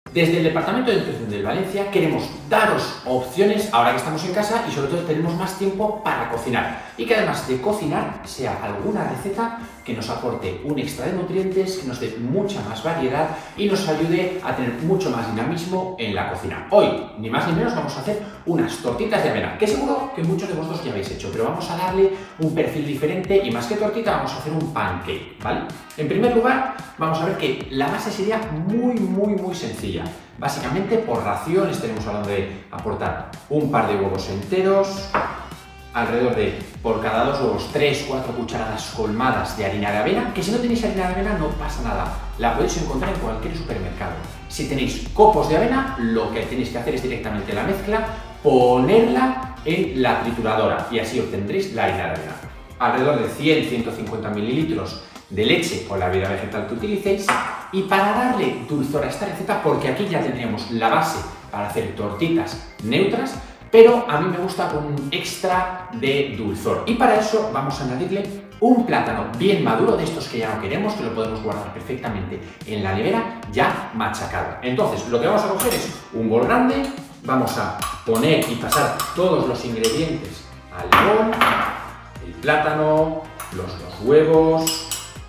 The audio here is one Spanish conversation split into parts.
Desde el Departamento de Nutrición del Valencia queremos daros opciones ahora que estamos en casa y sobre todo tenemos más tiempo para cocinar y que además de cocinar sea alguna receta que nos aporte un extra de nutrientes, que nos dé mucha más variedad y nos ayude a tener mucho más dinamismo en la cocina. Hoy, ni más ni menos, vamos a hacer unas tortitas de avena, que seguro que muchos de vosotros ya habéis hecho, pero vamos a darle un perfil diferente y más que tortita vamos a hacer un pancake, ¿vale? En primer lugar, vamos a ver que la base sería muy sencilla. Básicamente por ración estaremos hablando de aportar un par de huevos enteros, alrededor de, por cada 2 huevos, 3-4 cucharadas colmadas de harina de avena, que si no tenéis harina de avena no pasa nada, la podéis encontrar en cualquier supermercado. Si tenéis copos de avena, lo que tenéis que hacer es directamente la mezcla, ponerla en la trituradora y así obtendréis la harina de avena. Alrededor de 100-150 mililitros de leche o la bebida vegetal que utilicéis. Y para darle dulzor a esta receta, porque aquí ya tendríamos la base para hacer tortitas neutras, pero a mí me gusta con un extra de dulzor. Y para eso vamos a añadirle un plátano bien maduro, de estos que ya no queremos, que lo podemos guardar perfectamente en la nevera, ya machacado. Entonces, lo que vamos a coger es un bol grande, vamos a poner y pasar todos los ingredientes al bol, el plátano, los 2 huevos,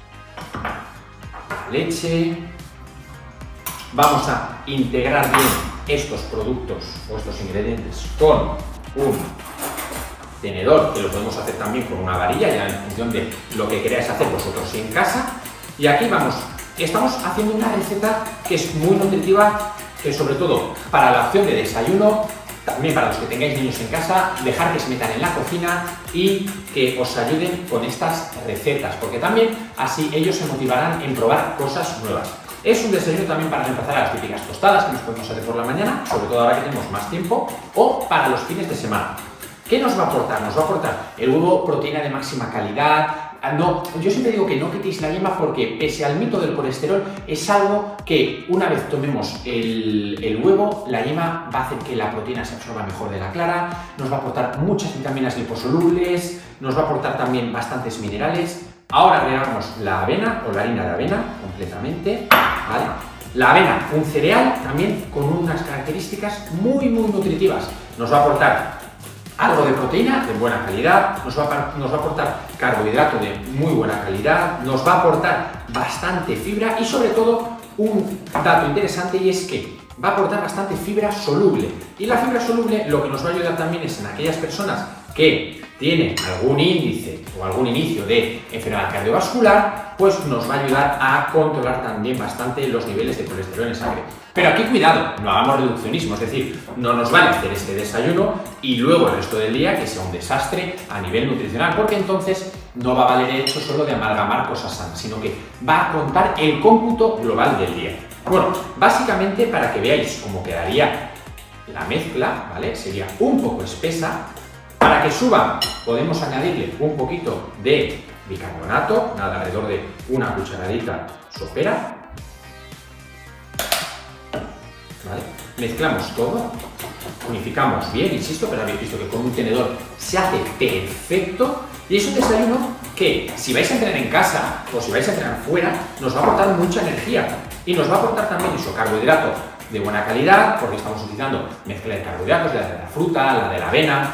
leche. Vamos a integrar bien estos productos o estos ingredientes con un tenedor, que lo podemos hacer también con una varilla, ya en función de lo que queráis hacer vosotros en casa. Y aquí estamos haciendo una receta que es muy nutritiva, que sobre todo para la opción de desayuno, también para los que tengáis niños en casa, dejar que se metan en la cocina y que os ayuden con estas recetas, porque también así ellos se motivarán en probar cosas nuevas. Es un desayuno también para reemplazar a las típicas tostadas que nos podemos hacer por la mañana, sobre todo ahora que tenemos más tiempo, o para los fines de semana. ¿Qué nos va a aportar? Nos va a aportar el huevo, proteína de máxima calidad. No, yo siempre digo que no quitéis la yema porque, pese al mito del colesterol, es algo que una vez tomemos el huevo, la yema va a hacer que la proteína se absorba mejor de la clara, nos va a aportar muchas vitaminas liposolubles, nos va a aportar también bastantes minerales. Ahora agregamos la avena o la harina de avena completamente, ¿vale? La avena, un cereal también con unas características muy nutritivas. Nos va a aportar algo de proteína de buena calidad, nos va a aportar carbohidrato de muy buena calidad, nos va a aportar bastante fibra y sobre todo un dato interesante, y es que va a aportar bastante fibra soluble. Y la fibra soluble lo que nos va a ayudar también es en aquellas personas que tienen algún índice o algún inicio de enfermedad cardiovascular, pues nos va a ayudar a controlar también bastante los niveles de colesterol en sangre. Pero aquí cuidado, no hagamos reduccionismo, es decir, no nos vale hacer este desayuno y luego el resto del día que sea un desastre a nivel nutricional, porque entonces no va a valer el hecho solo de amalgamar cosas sanas, sino que va a contar el cómputo global del día. Bueno, básicamente para que veáis cómo quedaría la mezcla, ¿vale? Sería un poco espesa. Para que suba podemos añadirle un poquito de bicarbonato, nada, alrededor de una cucharadita sopera. ¿Vale? Mezclamos todo, unificamos bien, insisto, pero habéis visto que con un tenedor se hace perfecto. Y es un desayuno que, si vais a entrenar en casa o si vais a entrenar fuera, nos va a aportar mucha energía y nos va a aportar también eso, carbohidrato de buena calidad, porque estamos utilizando mezcla de carbohidratos, la de la fruta, la de la avena.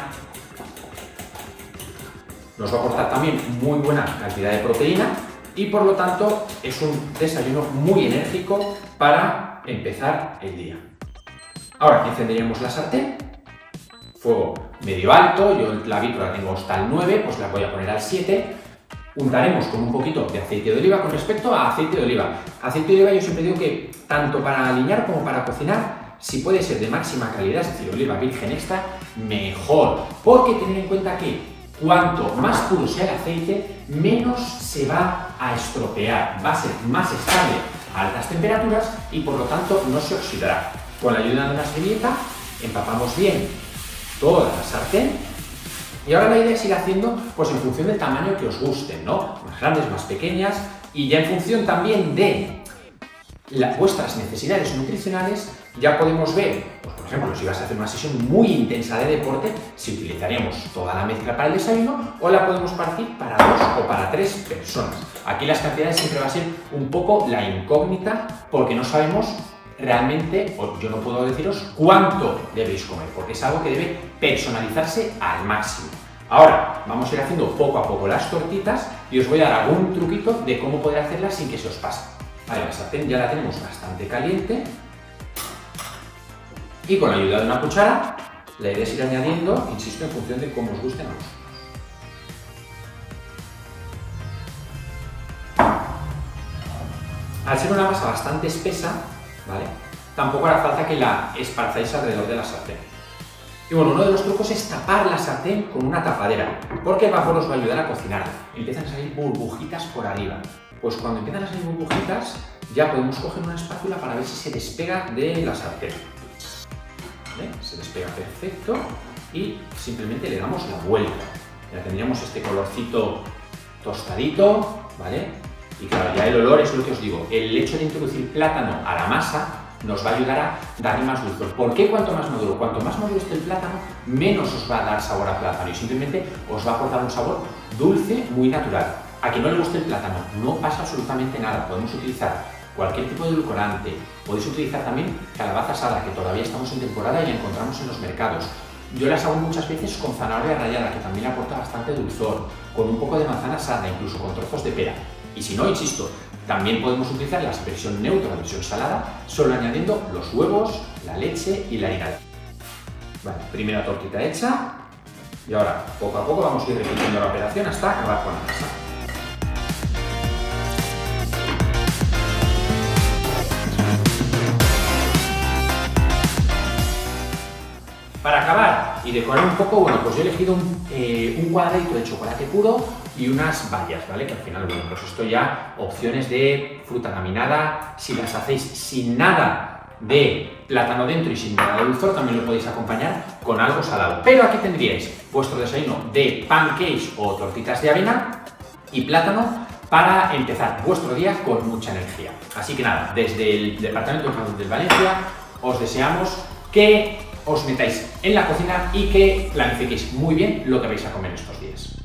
Nos va a aportar también muy buena cantidad de proteína y por lo tanto es un desayuno muy enérgico para empezar el día. Ahora encenderíamos la sartén, fuego medio alto, yo la habitual la tengo hasta el 9, pues la voy a poner al 7. Untaremos con un poquito de aceite de oliva. Con respecto a aceite de oliva, yo siempre digo que tanto para aliñar como para cocinar, si puede ser de máxima calidad, es decir, oliva virgen extra, mejor, porque tened en cuenta que cuanto más puro sea el aceite, menos se va a estropear, va a ser más estable a altas temperaturas y por lo tanto no se oxidará. Con la ayuda de una servilleta empapamos bien toda la sartén y ahora la idea es ir haciendo pues en función del tamaño que os gusten, ¿no? Más grandes, más pequeñas, y ya en función también de vuestras necesidades nutricionales ya podemos ver, pues por ejemplo, si vas a hacer una sesión muy intensa de deporte, si utilizaríamos toda la mezcla para el desayuno o la podemos partir para 2 o para 3 personas. Aquí las cantidades siempre va a ser un poco la incógnita porque no sabemos realmente, yo no puedo deciros cuánto debéis comer, porque es algo que debe personalizarse al máximo. Ahora, vamos a ir haciendo poco a poco las tortitas y os voy a dar algún truquito de cómo poder hacerlas sin que se os pase. Vale, la sartén ya la tenemos bastante caliente y con la ayuda de una cuchara la idea es ir añadiendo, insisto, en función de cómo os gusten a vosotros. Al ser una masa bastante espesa, ¿vale?, tampoco hará falta que la esparzáis alrededor de la sartén. Y bueno, uno de los trucos es tapar la sartén con una tapadera, porque el vapor os va a ayudar a cocinar. Empiezan a salir burbujitas por arriba. Pues cuando empiezan a salir burbujitas, ya podemos coger una espátula para ver si se despega de la sartén. ¿Vale? Se despega perfecto y simplemente le damos la vuelta. Ya tendríamos este colorcito tostadito, ¿vale? Y claro, ya el olor es lo que os digo. El hecho de introducir plátano a la masa nos va a ayudar a darle más dulzor. ¿Por qué cuanto más maduro? Cuanto más maduro esté el plátano, menos os va a dar sabor a plátano y simplemente os va a aportar un sabor dulce muy natural. A quien no le guste el plátano, no pasa absolutamente nada. Podemos utilizar cualquier tipo de edulcorante. Podéis utilizar también calabaza asada, que todavía estamos en temporada y la encontramos en los mercados. Yo las hago muchas veces con zanahoria rallada, que también aporta bastante dulzor, con un poco de manzana asada, incluso con trozos de pera. Y si no, insisto, también podemos utilizar la versión neutra, la versión salada, solo añadiendo los huevos, la leche y la harina. Vale, primera tortita hecha y ahora poco a poco vamos a ir repitiendo la operación hasta acabar con la masa. Para acabar y decorar un poco, bueno, pues yo he elegido un cuadradito de chocolate puro y unas bayas, ¿vale? Que al final, bueno, pues esto ya opciones de fruta laminada. Si las hacéis sin nada de plátano dentro y sin nada de dulzor, también lo podéis acompañar con algo salado. Pero aquí tendríais vuestro desayuno de pancakes o tortitas de avena y plátano para empezar vuestro día con mucha energía. Así que nada, desde el Departamento de Salud de Valencia os deseamos que os metáis en la cocina y que planifiquéis muy bien lo que vais a comer estos días.